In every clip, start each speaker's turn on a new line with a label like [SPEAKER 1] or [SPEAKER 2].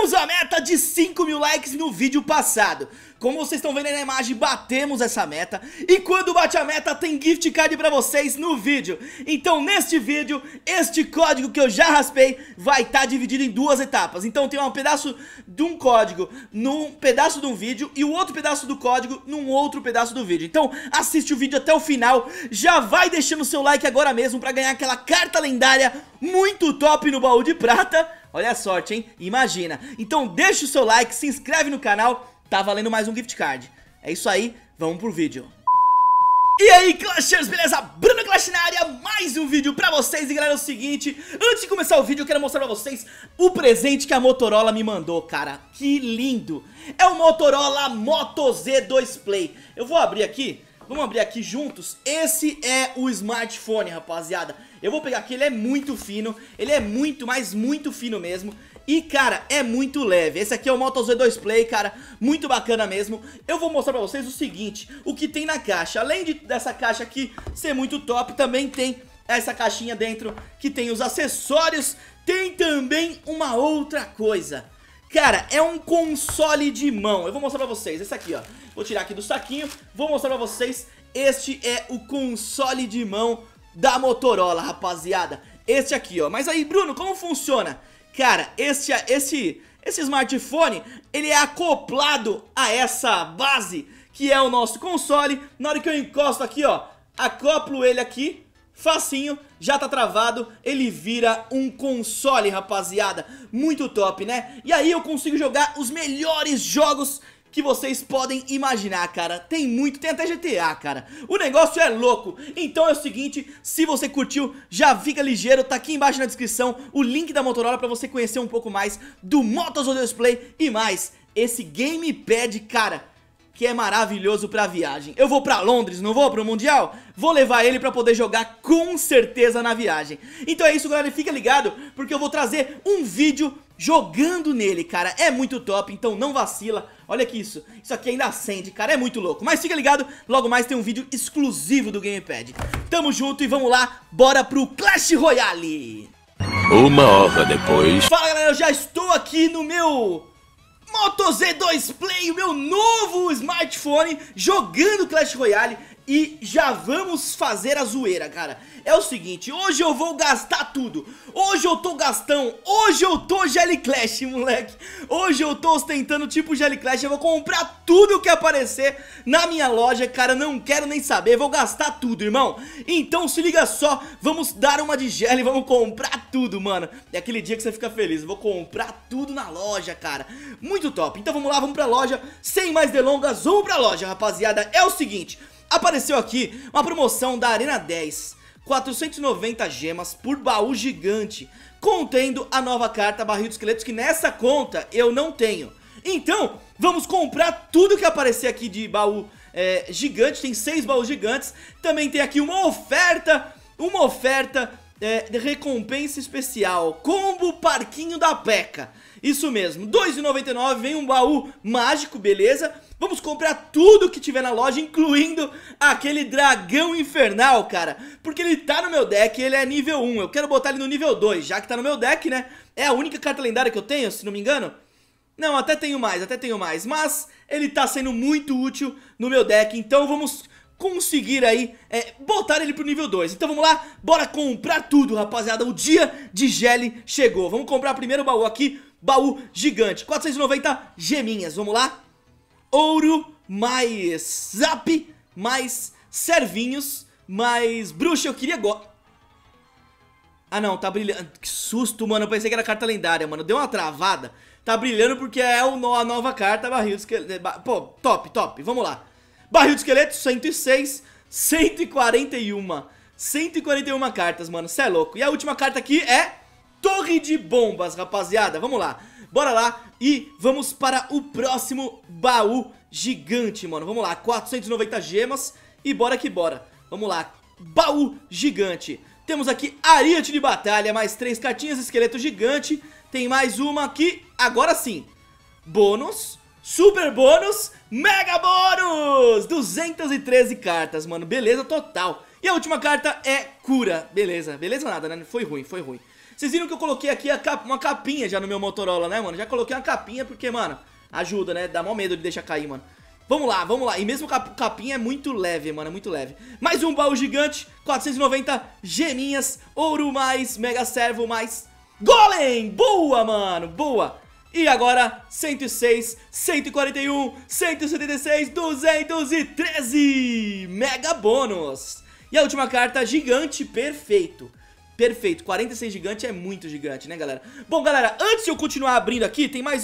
[SPEAKER 1] Batemos a meta de 5 mil likes no vídeo passado. Como vocês estão vendo aí na imagem, batemos essa meta. E quando bate a meta tem gift card pra vocês no vídeo. Então neste vídeo, este código que eu já raspei vai estar dividido em duas etapas. Então tem um pedaço de um código num pedaço de um vídeo e o outro pedaço do código num outro pedaço do vídeo. Então assiste o vídeo até o final. Já vai deixando o seu like agora mesmo pra ganhar aquela carta lendária muito top no baú de prata. Olha a sorte, hein? Imagina. Então deixa o seu like, se inscreve no canal. Tá valendo mais um gift card. É isso aí, vamos pro vídeo. E aí, Clashers, beleza? Bruno Clash na área, mais um vídeo pra vocês. E galera, é o seguinte, antes de começar o vídeo eu quero mostrar pra vocês o presente que a Motorola me mandou, cara. Que lindo! É o Motorola Moto Z2 Play. Eu vou abrir aqui, vamos abrir aqui juntos. Esse é o smartphone, rapaziada. Eu vou pegar aqui, ele é muito fino. Ele é muito, mas muito fino mesmo. E cara, é muito leve. Esse aqui é o Moto Z2 Play, cara, muito bacana mesmo. Eu vou mostrar pra vocês o seguinte, o que tem na caixa. Além dessa caixa aqui ser muito top, também tem essa caixinha dentro que tem os acessórios. Tem também uma outra coisa. Cara, é um console de mão. Eu vou mostrar pra vocês, esse aqui, ó. Vou tirar aqui do saquinho, vou mostrar pra vocês. Este é o console de mão da Motorola, rapaziada. Este aqui, ó. Mas aí, Bruno, como funciona? Cara, esse smartphone, ele é acoplado a essa base, que é o nosso console. Na hora que eu encosto aqui, ó, acoplo ele aqui, facinho, já tá travado, ele vira um console, rapaziada. Muito top, né? E aí eu consigo jogar os melhores jogos que vocês podem imaginar, cara. Tem muito, tem até GTA, cara. O negócio é louco. Então é o seguinte, se você curtiu, já fica ligeiro. Tá aqui embaixo na descrição o link da Motorola pra você conhecer um pouco mais do Moto Z2 Play e mais esse gamepad, cara, que é maravilhoso pra viagem. Eu vou pra Londres, não vou pro Mundial? Vou levar ele pra poder jogar com certeza na viagem. Então é isso, galera, e fica ligado, porque eu vou trazer um vídeo jogando nele, cara. É muito top, então não vacila. Olha aqui isso aqui ainda acende, cara, é muito louco. Mas fica ligado, logo mais tem um vídeo exclusivo do gamepad. Tamo junto e vamos lá, bora pro Clash Royale.
[SPEAKER 2] Uma hora depois.
[SPEAKER 1] Fala, galera, eu já estou aqui no meu Moto Z2 Play, o meu novo smartphone, jogando Clash Royale. E já vamos fazer a zoeira, cara. É o seguinte, hoje eu vou gastar tudo. Hoje eu tô gastão, hoje eu tô Jelly Clash, moleque. Hoje eu tô ostentando tipo Jelly Clash. Eu vou comprar tudo que aparecer na minha loja, cara, não quero nem saber. Vou gastar tudo, irmão. Então se liga só, vamos dar uma de Jelly, vamos comprar tudo, mano. É aquele dia que você fica feliz, vou comprar tudo na loja, cara. Muito top, então vamos lá, vamos pra loja. Sem mais delongas, vamos pra loja, rapaziada. É o seguinte, apareceu aqui uma promoção da Arena 10, 490 gemas por baú gigante, contendo a nova carta Barril de Esqueletos, que nessa conta eu não tenho. Então, vamos comprar tudo que aparecer aqui de baú gigante, tem 6 baús gigantes. Também tem aqui uma oferta de recompensa especial, combo Parquinho da Peca. Isso mesmo, R$ 2,99 vem um baú mágico, beleza? Vamos comprar tudo que tiver na loja, incluindo aquele dragão infernal, cara. Porque ele tá no meu deck, ele é nível 1, eu quero botar ele no nível 2, já que tá no meu deck, né? É a única carta lendária que eu tenho, se não me engano. Não, até tenho mais, mas ele tá sendo muito útil no meu deck, então vamos conseguir aí botar ele pro nível 2. Então vamos lá, bora comprar tudo, rapaziada. O dia de Jelly chegou. Vamos comprar primeiro o baú aqui, baú gigante, 490 geminhas, vamos lá. Ouro, mais zap, mais servinhos, mais bruxa. Eu queria Ah não, tá brilhando. Que susto, mano, eu pensei que era carta lendária, mano. Deu uma travada. Tá brilhando porque é a nova carta Barril de Esqueleto. Pô, top, vamos lá. Barril de Esqueleto, 106, 141 cartas, mano, cê é louco. E a última carta aqui é Torre de Bombas, rapaziada, vamos lá. Bora lá e vamos para o próximo baú gigante, mano. Vamos lá, 490 gemas e bora que bora. Vamos lá, baú gigante. Temos aqui Ariete de Batalha, mais 3 cartinhas, esqueleto gigante. Tem mais uma aqui, agora sim. Bônus, super bônus, mega bônus. 213 cartas, mano, beleza total. E a última carta é cura, beleza nada, né? Foi ruim. Vocês viram que eu coloquei aqui uma capinha já no meu Motorola, né, mano? Já coloquei uma capinha porque, mano, ajuda, né? Dá mó medo de deixar cair, mano. Vamos lá, vamos lá. E mesmo capinha é muito leve, mano, é muito leve. Mais um baú gigante, 490 geminhas, ouro mais, mega servo mais golem. Boa, mano, boa. E agora 106, 141, 176, 213 mega bônus. E a última carta, gigante, perfeito. Perfeito, 46 gigante é muito gigante, né, galera? Bom, galera, antes de eu continuar abrindo aqui, tem mais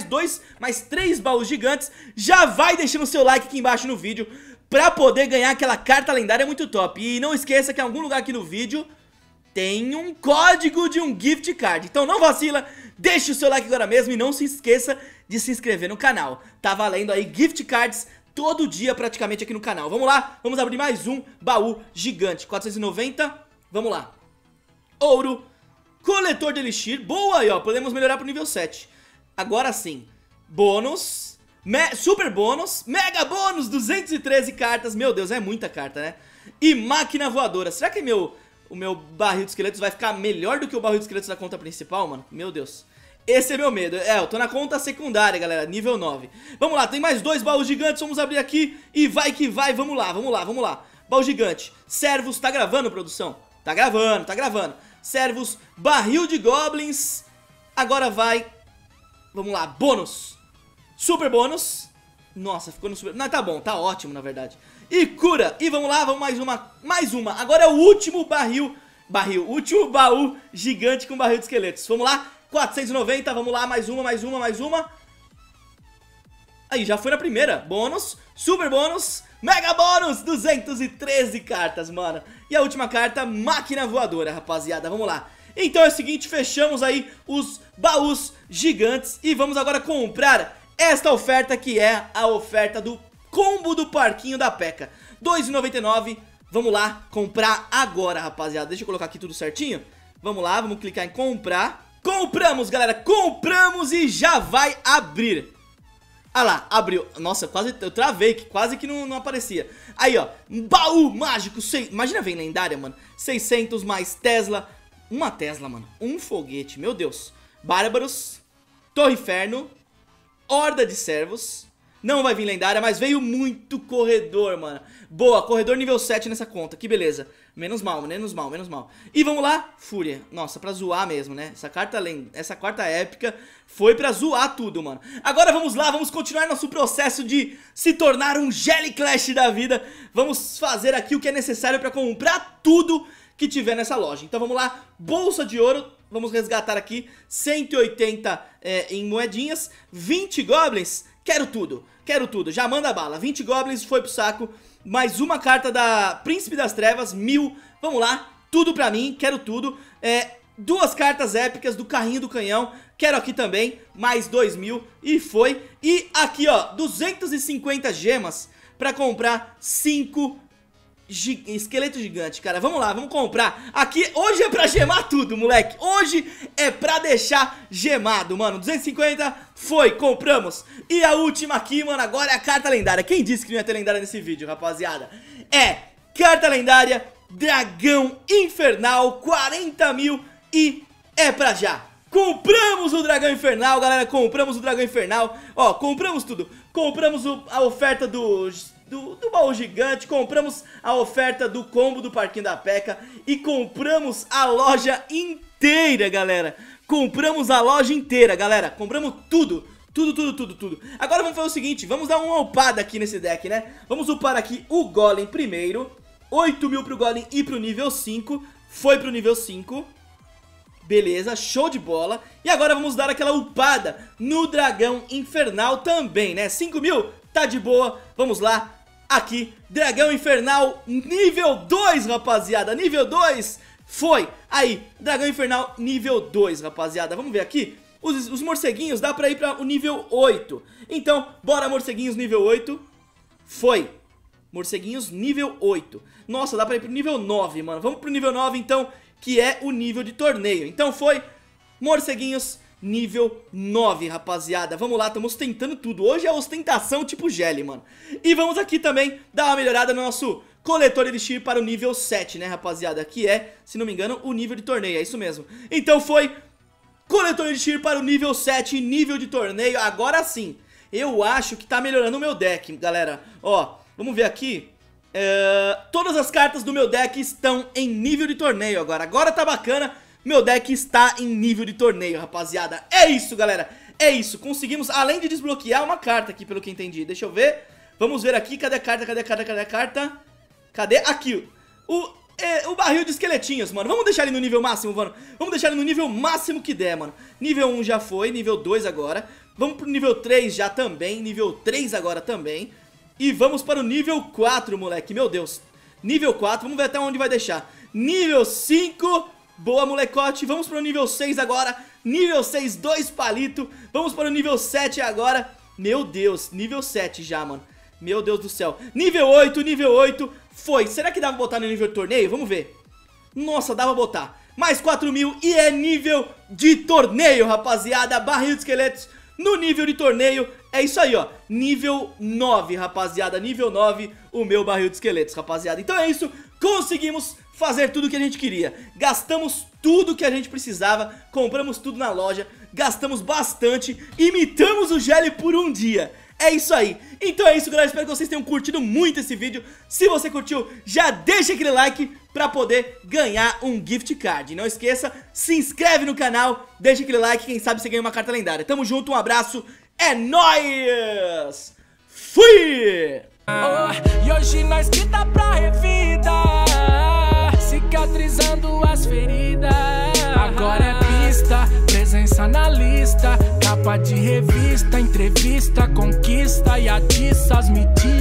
[SPEAKER 1] três baús gigantes. Já vai deixando o seu like aqui embaixo no vídeo pra poder ganhar aquela carta lendária muito top. E não esqueça que em algum lugar aqui no vídeo tem um código de um gift card. Então não vacila, deixa o seu like agora mesmo e não se esqueça de se inscrever no canal. Tá valendo aí gift cards todo dia praticamente aqui no canal. Vamos lá, vamos abrir mais um baú gigante, 490, vamos lá. Ouro, coletor de elixir, boa aí ó, podemos melhorar pro nível 7. Agora sim, bônus, super bônus, mega bônus, 213 cartas, meu Deus, é muita carta, né? E máquina voadora, será que o meu barril de esqueletos vai ficar melhor do que o barril de esqueletos da conta principal, mano? Meu Deus, esse é meu medo, eu tô na conta secundária, galera, nível 9. Vamos lá, tem mais dois baús gigantes, vamos abrir aqui e vai que vai, vamos lá. Baú gigante, servos, tá gravando, produção? Tá gravando, tá gravando. Servos, barril de goblins. Agora vai. Vamos lá, bônus. Super bônus. Nossa, ficou no super. Não, tá bom, tá ótimo na verdade. E cura, e vamos lá, vamos mais uma. Agora é o último último baú gigante com barril de esqueletos. Vamos lá, 490, vamos lá, mais uma. Aí, já foi na primeira, bônus, super bônus, mega bônus, 213 cartas, mano. E a última carta, máquina voadora, rapaziada, vamos lá. Então é o seguinte, fechamos aí os baús gigantes e vamos agora comprar esta oferta que é a oferta do combo do parquinho da P.E.K.K.A. R$2,99, vamos lá, comprar agora, rapaziada. Deixa eu colocar aqui tudo certinho. Vamos lá, vamos clicar em comprar. Compramos, galera, compramos e já vai abrir. Ah lá, abriu. Nossa, quase eu travei, quase que não aparecia. Aí, ó, baú mágico, imagina, vem lendária, mano. 600 mais Tesla. Uma Tesla, mano. Um foguete, meu Deus. Bárbaros, Torre Inferno, Horda de Servos. Não vai vir lendária, mas veio muito corredor, mano. Boa, corredor nível 7 nessa conta, que beleza. Menos mal. E vamos lá, Fúria. Nossa, pra zoar mesmo, né? Essa quarta épica foi pra zoar tudo, mano. Agora vamos lá, vamos continuar nosso processo de se tornar um Jelly Clash da vida. Vamos fazer aqui o que é necessário pra comprar tudo que tiver nessa loja. Então vamos lá, bolsa de ouro. Vamos resgatar aqui 180 em moedinhas, 20 goblins. Quero tudo, já manda bala. 20 goblins, foi pro saco. Mais uma carta da Príncipe das Trevas, 1000. Vamos lá, tudo pra mim, quero tudo. Duas cartas épicas do carrinho do canhão. Quero aqui também, mais 2000. E foi. E aqui ó, 250 gemas pra comprar 5 esqueleto gigante, cara. Vamos lá, vamos comprar. Aqui, hoje é pra gemar tudo, moleque. Hoje é pra deixar gemado, mano. 250, foi, compramos. E a última aqui, mano, agora é a carta lendária. Quem disse que não ia ter lendária nesse vídeo, rapaziada? É, carta lendária, dragão infernal, 40 mil e é pra já. Compramos o dragão infernal, galera, compramos o dragão infernal. Ó, compramos tudo. Compramos a oferta do baú gigante, compramos a oferta do combo do parquinho da P.E.K.K.A. e compramos a loja inteira, galera. Compramos a loja inteira, galera. Compramos tudo. Agora vamos fazer o seguinte, vamos dar uma upada aqui nesse deck, né? Vamos upar aqui o Golem primeiro. 8 mil pro Golem e pro nível 5. Foi pro nível 5. Beleza, show de bola. E agora vamos dar aquela upada no dragão infernal também, né? 5 mil, tá de boa. Vamos lá. Aqui, dragão infernal nível 2, rapaziada. Nível 2, foi. Aí, dragão infernal nível 2, rapaziada. Vamos ver aqui. Os morceguinhos dá pra ir pra o nível 8. Então, bora morceguinhos nível 8. Foi. Morceguinhos nível 8. Nossa, dá pra ir pro nível 9, mano. Vamos pro nível 9, então, que é o nível de torneio. Então foi, morceguinhos nível 9, rapaziada. Vamos lá, estamos tentando tudo. Hoje é ostentação tipo Jelly, mano. E vamos aqui também dar uma melhorada no nosso coletor Elixir para o nível 7, né, rapaziada? Que é, se não me engano, o nível de torneio, é isso mesmo. Então foi coletor Elixir para o nível 7, nível de torneio. Agora sim, eu acho que tá melhorando o meu deck, galera. Ó, vamos ver aqui. Todas as cartas do meu deck estão em nível de torneio agora. Agora tá bacana, meu deck está em nível de torneio, rapaziada. É isso, galera, é isso. Conseguimos, além de desbloquear uma carta aqui, pelo que entendi. Deixa eu ver, vamos ver aqui, cadê a carta, cadê a carta, cadê a carta? Cadê? Aqui, o barril de esqueletinhos, mano. Vamos deixar ele no nível máximo, mano. Vamos deixar ele no nível máximo que der, mano. Nível 1 já foi, nível 2 agora. Vamos pro nível 3 já também, nível 3 agora também. E vamos para o nível 4, moleque, meu Deus. Nível 4, vamos ver até onde vai deixar. Nível 5, boa, molecote. Vamos para o nível 6 agora. Nível 6, 2 palito. Vamos para o nível 7 agora. Meu Deus, nível 7 já, mano. Meu Deus do céu. Nível 8, foi. Será que dá pra botar no nível de torneio? Vamos ver. Nossa, dá pra botar. Mais 4.000 e é nível de torneio, rapaziada. Barril de esqueletos no nível de torneio. É isso aí, ó, nível 9, rapaziada, nível 9, o meu barril de esqueletos, rapaziada. Então é isso, conseguimos fazer tudo o que a gente queria. Gastamos tudo que a gente precisava, compramos tudo na loja, gastamos bastante, imitamos o Gelli por um dia. É isso aí. Então é isso, galera, espero que vocês tenham curtido muito esse vídeo. Se você curtiu, já deixa aquele like pra poder ganhar um gift card. Não esqueça, se inscreve no canal, deixa aquele like, quem sabe você ganha uma carta lendária. Tamo junto, um abraço. É nóis! Fui!
[SPEAKER 3] E hoje nós que tá pra revida, cicatrizando as feridas. Agora é pista, presença na lista, capa de revista, entrevista, conquista e atiça as medidas.